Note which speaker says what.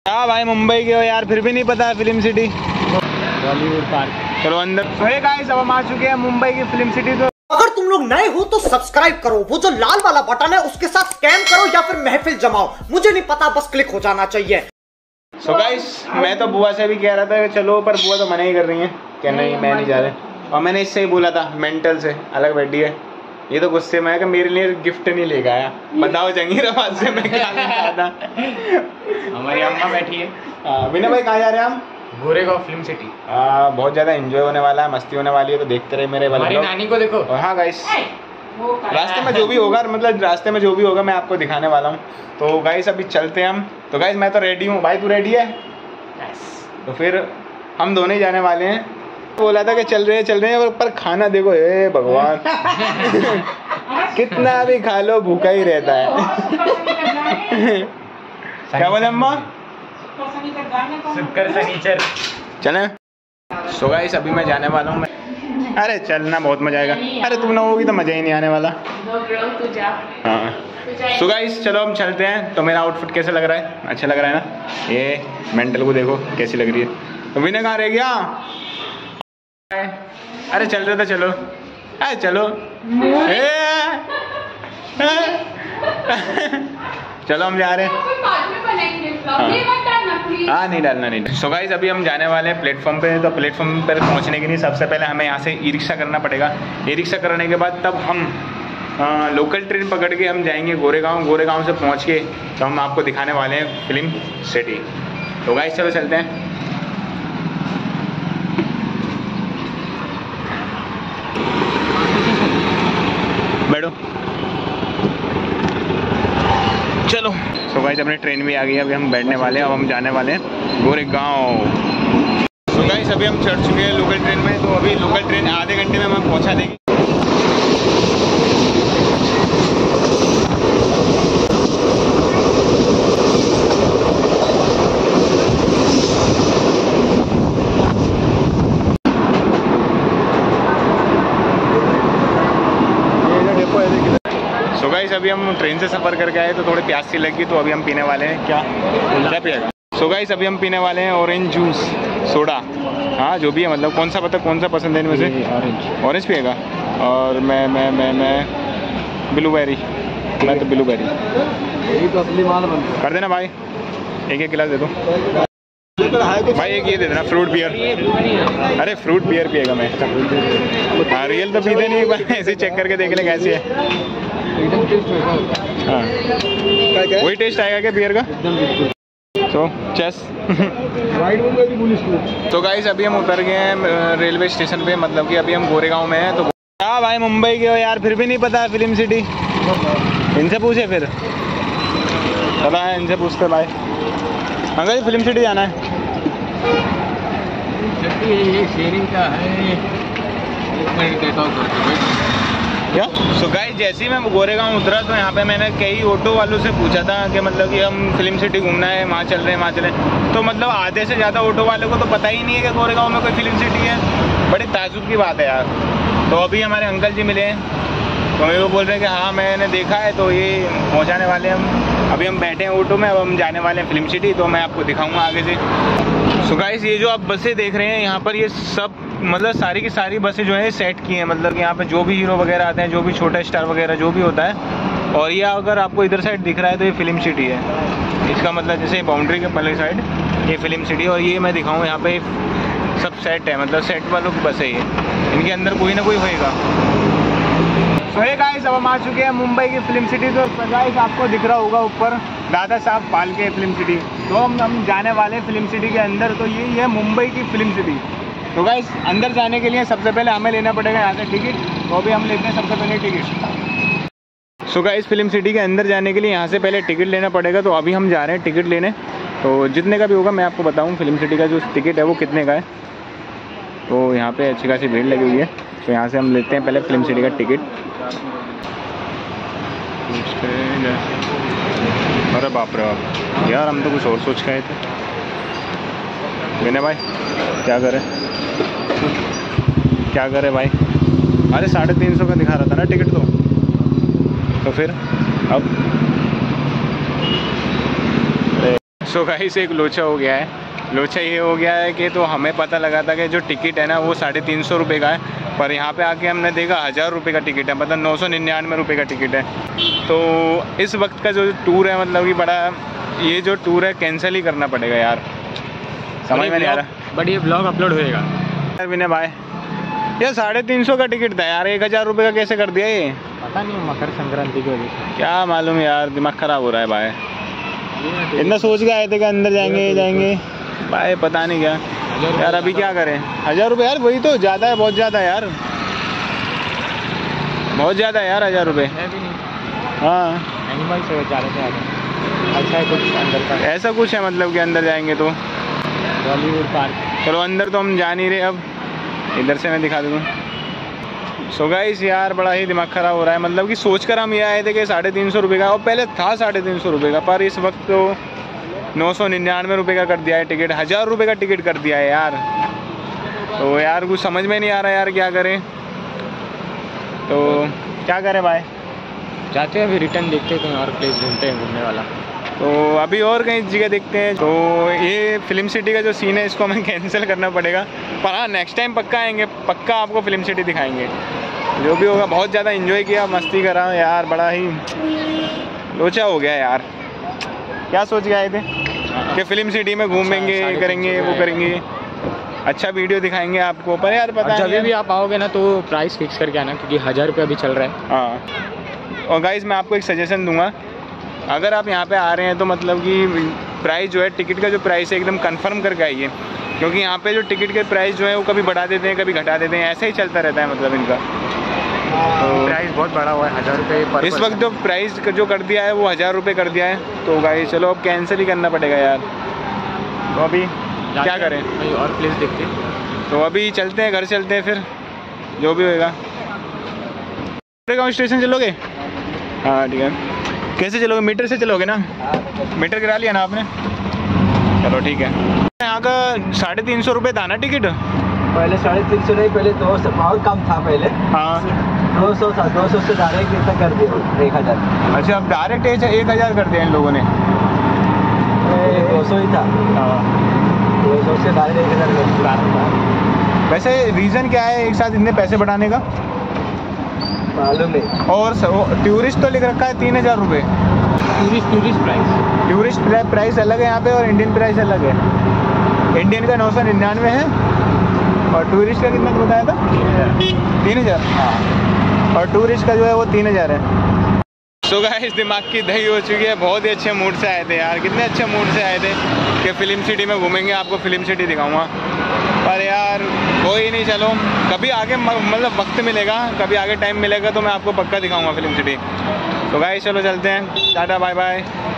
Speaker 1: क्या भाई मुंबई के हो यार, फिर भी नहीं पता है फिल्म सिटी बॉलीवुड पार्क। चलो अंदर। तो हे गाइस, अब हम आ चुके हैं मुंबई की फिल्म सिटी। तो
Speaker 2: अगर तुम लोग नए हो तो सब्सक्राइब करो, वो जो लाल वाला बटन है उसके साथ स्कैम करो या फिर महफिल जमाओ, मुझे नहीं पता, बस क्लिक हो जाना चाहिए।
Speaker 1: सो गाइस, मैं तो बुआ से भी कह रहा था कि चलो, पर बुआ तो मना ही कर रही है कि नहीं मैं नहीं जा रहा। और मैंने इससे ही बोला था मेंटल से अलग बैठी है, ये तो गुस्से में है कि मेरे लिए गिफ्ट नहीं लेके आया। बताओ जंगीराबाद से मैं क्या लेके आया था।
Speaker 3: हमारी अम्मा बैठी है।
Speaker 1: विनय भाई कहाँ जा रहे हैं हम?
Speaker 3: Goregaon film city.
Speaker 1: बहुत ज़्यादा एंजॉय होने वाला है, मस्ती होने वाली है, तो देखते रहे मेरे वाले।
Speaker 3: नानी को देखो।
Speaker 1: हाँ गाइस, रास्ते में जो भी होगा, मतलब रास्ते में जो भी होगा मैं आपको दिखाने वाला हूँ। तो गाइस अभी चलते हैं हम। तो गाइस मैं तो रेडी हूँ, भाई तू रेडी है? तो फिर हम दोनों ही जाने वाले हैं। बोला था कि चल रहे हैं, पर खाना देखो, हे भगवान। कितना भी खा लो भूखा ही रहता है। क्या बोले अम्मा?
Speaker 3: शुक्र शनिचर
Speaker 1: चले। सो गाइस अभी मैं जाने वाला हूँ। अरे चलना बहुत मजा आएगा। अरे तुम ना होगी तो मजा ही नहीं आने वाला। हाँ सो गाइस चलो हम चलते हैं। तो मेरा आउटफिट कैसा लग रहा है? अच्छा लग रहा है ना? ये मेंटल को देखो कैसी लग रही है। तो विनय कहाँ रह गया? अरे चल रहे थे, चलो अरे चलो। चलो हम जा रहे हैं। हाँ नहीं डालना नहीं। सो गाइस अभी हम जाने वाले हैं प्लेटफॉर्म पे। तो प्लेटफॉर्म पर पहुंचने के लिए सबसे पहले हमें यहाँ से ई रिक्शा करना पड़ेगा। ई रिक्शा करने के बाद तब हम लोकल ट्रेन पकड़ के हम जाएंगे गोरेगांव। गोरेगांव से पहुँच के तो हम आपको दिखाने वाले हैं फिल्म सिटी। तो गाइस चलो चलते हैं। बैठो चलो। सो गाइस अपनी ट्रेन भी आ गई है, अभी हम बैठने वाले हैं। अब हम जाने वाले हैं गोरेगांव। सो गाइस अभी हम चढ़ चुके हैं लोकल ट्रेन में। तो अभी लोकल ट्रेन आधे घंटे में हमें पहुंचा देगी। सो गाइस अभी हम ट्रेन से सफ़र करके आए तो थोड़ी प्यास सी लगी, तो अभी हम पीने वाले हैं। क्या पिएगा? सो गाइस अभी हम पीने वाले हैं ऑरेंज जूस, सोडा। हाँ जो भी है, मतलब कौन सा पसंद है इनमें से? ऑरेंज पिएगा। और मैं ब्लूबेरी। मैं तो ब्लूबेरी कर देना भाई। एक गिलास दे दो भाई। एक ये दे देना फ्रूट बियर। अरे फ्रूट बियर पिएगा मैं। हाँ रियल तो पीते नहीं, पर ऐसे चेक करके देख ले कैसी है। हाँ वही टेस्ट आएगा क्या बियर का? तो चेस। तो गाइस अभी हम उतर गए हैं रेलवे स्टेशन पे, मतलब कि अभी हम गोरेगांव में हैं। तो क्या भाई मुंबई के हो यार, फिर भी नहीं पता है फिल्म सिटी? इनसे पूछे फिर, पता है इनसे पूछते भाई। अंकल फिल्म सिटी जाना है।
Speaker 3: शेयरिंग का है
Speaker 1: क्या? सो गाइस जैसे ही मैं गोरेगांव उतरा तो यहाँ पे मैंने कई ऑटो वालों से पूछा था कि मतलब कि हम फिल्म सिटी घूमना है, वहाँ चल रहे हैं। तो मतलब आधे से ज़्यादा ऑटो वालों को तो पता ही नहीं है कि गोरेगांव में कोई फिल्म सिटी है। बड़ी ताज्जुब की बात है यार। तो अभी हमारे अंकल जी मिले हैं, तो मेरे को बोल रहे हैं कि हाँ मैंने देखा है, तो ये पहुँचाने वाले हैं हम। अभी हम बैठे हैं ऑटो में, अब हम जाने वाले हैं फिल्म सिटी। तो मैं आपको दिखाऊँगा आगे से। सो गाइस ये जो आप बसें देख रहे हैं यहाँ पर, ये सब मतलब सारी की सारी बसें जो है सेट की हैं। मतलब कि यहाँ पे जो भी हीरो वगैरह आते हैं, जो भी छोटा स्टार वगैरह जो भी होता है। और ये अगर आपको इधर साइड दिख रहा है तो ये फिल्म सिटी है। इसका मतलब जैसे बाउंड्री के पहले साइड ये फिल्म सिटी। और ये मैं दिखाऊँ यहाँ पे सब सेट है, मतलब सेट वालों की बसें ये। इनके अंदर कोई ना कोई होएगा। तो हे गाइस अब हम आ चुके हैं मुंबई की फिल्म सिटी। तो गाइस आपको दिख रहा होगा ऊपर दादा साहब फाल्के फिल्म सिटी। तो हम जाने वाले हैं फिल्म सिटी के अंदर। तो यही है मुंबई की फिल्म सिटी। तो गाइस अंदर जाने के लिए सबसे पहले हमें लेना पड़ेगा यहाँ से टिकट। तो अभी हम लेते हैं सबसे पहले ticket. So guys film city के अंदर जाने के लिए यहाँ से पहले टिकट लेना पड़ेगा। तो अभी हम जा रहे हैं टिकट लेने। तो जितने का भी होगा मैं आपको बताऊँ फिल्म सिटी का जो टिकट है वो कितने का है। तो यहाँ पे अच्छी खासी भीड़ लगी हुई है। तो यहाँ से हम लेते हैं पहले फिल्म सिटी का टिकट। अरे बाप रे बाप यार, हम तो कुछ और सोच के आए थे। विनय भाई क्या करे भाई? अरे 350 का दिखा रहा था ना टिकट। तो फिर अब सो गाइस एक लोचा हो गया है। लोचा ये हो गया है कि तो हमें पता लगा था कि जो टिकट है ना वो 350 रुपये का है, पर यहाँ पे आके हमने देखा 1000 रुपये का टिकट है, मतलब 999 रुपये का टिकट है। तो इस वक्त का जो टूर है मतलब कि बड़ा, ये जो टूर है कैंसिल ही करना पड़ेगा यार, समझ में नहीं आ रहा।
Speaker 3: बट ये ब्लॉग अपलोड होएगा
Speaker 1: यार विनय भाई, यार 350 का टिकट था यार, 1000 रुपये का कैसे कर दिया ये?
Speaker 3: पता नहीं, मकर संक्रांति की वजह से
Speaker 1: क्या मालूम यार, दिमाग ख़राब हो रहा है भाई। इतना सोच के आए थे कि अंदर जाएंगे भाई, पता नहीं क्या यार, अभी क्या करें। 1000 रुपये यार, वही तो ज़्यादा है, बहुत ज़्यादा है यार, बहुत ज़्यादा है यार 1000 रुपये।
Speaker 3: है भी नहीं।
Speaker 1: हाँ
Speaker 3: एनिमल से बेचारे से अच्छा है कुछ अंदर का,
Speaker 1: ऐसा कुछ है मतलब कि अंदर जाएंगे तो
Speaker 3: बॉलीवुड पार्क।
Speaker 1: चलो अंदर तो हम जा नहीं रहे, अब इधर से मैं दिखा दूँ। सो गाइस यार बड़ा ही दिमाग ख़राब हो रहा है, मतलब कि सोच कर हम ये आए थे कि 350 रुपये का, और पहले था 350 रुपये का, पर इस वक्त तो 999 रुपये का कर दिया है टिकट, 1000 रुपये का टिकट कर दिया है यार। तो यार कुछ समझ में नहीं आ रहा यार, क्या करें, तो क्या करें भाई।
Speaker 3: जाते हैं अभी रिटर्न, देखते हैं कहीं और प्लेस ढूंढते हैं घूमने वाला।
Speaker 1: तो अभी और कहीं जगह देखते हैं। तो ये फिल्म सिटी का जो सीन है इसको हमें कैंसिल करना पड़ेगा, पर हाँ नेक्स्ट टाइम पक्का आएंगे, पक्का आपको फिल्म सिटी दिखाएंगे। जो भी होगा, बहुत ज़्यादा एंजॉय किया, मस्ती करा यार, बड़ा ही लोचा हो गया यार। क्या सोच के आए थे कि फिल्म सिटी में घूमेंगे, करेंगे, वो करेंगे, अच्छा वीडियो दिखाएंगे आपको, पर यार पता
Speaker 3: जब भी आप आओगे ना तो प्राइस फिक्स करके आना, क्योंकि 1000 रुपये अभी चल रहा है।
Speaker 1: हाँ, और गाइस मैं आपको एक सजेशन दूंगा, अगर आप यहाँ पे आ रहे हैं तो मतलब कि प्राइस जो है, टिकट का जो प्राइस है एकदम कंफर्म करके आइए, क्योंकि यहाँ पे जो टिकट के प्राइस जो है वो कभी बढ़ा देते हैं, कभी घटा देते हैं, ऐसे ही चलता रहता है मतलब इनका।
Speaker 3: तो प्राइस बहुत बड़ा हुआ है, 1000 रुपये पर
Speaker 1: इस वक्त जो प्राइस जो कर दिया है वो 1000 रुपये कर दिया है। तो गाइस चलो अब कैंसिल ही करना पड़ेगा यार, तो अभी क्या करें,
Speaker 3: कहीं और प्लेस देखते हैं।
Speaker 1: तो अभी चलते हैं, घर चलते हैं फिर, जो भी होएगा। गाँव स्टेशन चलोगे? हाँ ठीक है। कैसे चलोगे? मीटर से चलोगे ना? मीटर गिरा लिया ना आपने? चलो ठीक है। यहाँ का 350 रुपये था ना टिकट?
Speaker 4: पहले 350 नहीं, पहले 200 बहुत कम था पहले।
Speaker 1: हाँ
Speaker 4: 200 था, 200 से डायरेक्ट कितना कर दिया 1000।
Speaker 1: अच्छा, अब डायरेक्ट 1000 कर दिया इन लोगों ने?
Speaker 4: 200 ही था।
Speaker 1: हाँ
Speaker 4: 200 से डायरेक्ट 1000 कर दिया।
Speaker 1: वैसे रीज़न क्या है एक साथ इतने पैसे बढ़ाने का?
Speaker 4: मालूम नहीं।
Speaker 1: और टूरिस्ट तो लिख रखा है 3000 रुपये।
Speaker 3: टूरिस्ट प्राइस,
Speaker 1: टूरिस्ट प्राइस अलग है यहाँ पे और इंडियन प्राइस अलग है। इंडियन का 999 है और टूरिस्ट का कितना बताया था? 3000। हाँ, और टूरिस्ट का जो है वो 3000 है। सो गाइस दिमाग की दही हो चुकी है, बहुत ही अच्छे मूड से आए थे यार, कितने अच्छे मूड से आए थे कि फिल्म सिटी में घूमेंगे, आपको फिल्म सिटी दिखाऊंगा, पर यार कोई नहीं, चलो कभी आगे मतलब वक्त मिलेगा, कभी आगे टाइम मिलेगा तो मैं आपको पक्का दिखाऊंगा फिल्म सिटी। तो गाइस चलो चलते हैं, टाटा बाय बाय।